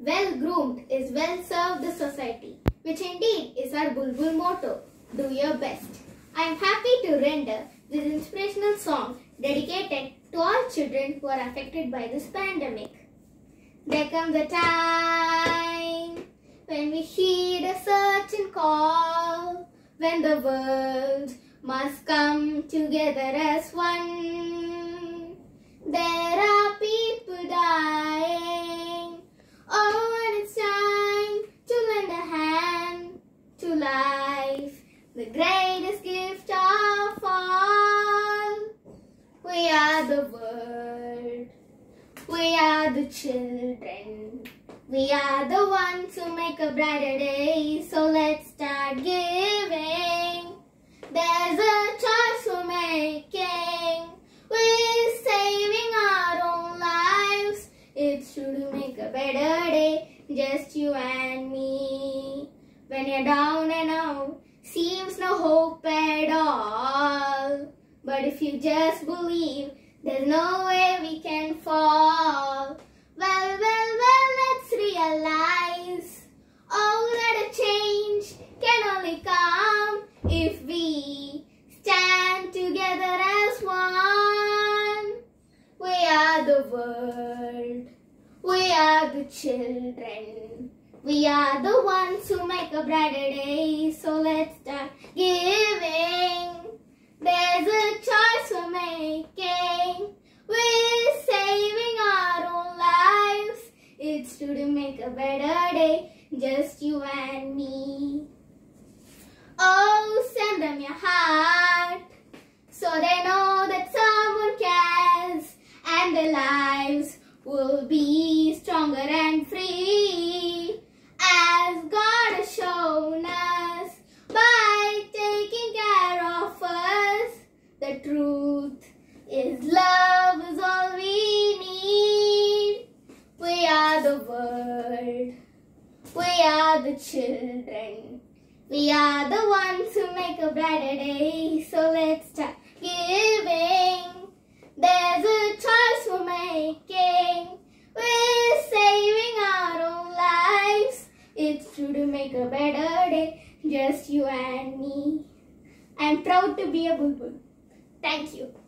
Well groomed is well served the society, which indeed is our Bulbul motto. Do your best. I am happy to render this inspirational song dedicated to all children who are affected by this pandemic. There comes a time when we heed a certain call, when the world must come together as one. There are people dying. Oh, and it's time to lend a hand to life, the greatest gift of all. We are the world. We are the children. We are the ones who make a brighter day. So let's start giving. There's a choice we're making. We're saving our own lives. It's true to make a better day. Just you and me. When you're down and out, seems no hope at all. But if you just believe, there's no way we can fall. Well, let's realize that a change can only come if we stand together as one. We are the world. We are the children. We are the ones who make a brighter day. So let's start giving. There's a choice we're making. We're saving our own lives. It's true to make a better day. Just you and me. Oh, send them your heart, so they know that someone cares, and their lives will be stronger and free, as God has shown us by taking care of us. The truth is love is all we need. We are the world. We are the children. We are the ones who make a brighter day. So let's start giving. There's a choice we're making. We're saving our own lives. It's true to make a better day. Just you and me. I'm proud to be a Bulbul. Thank you.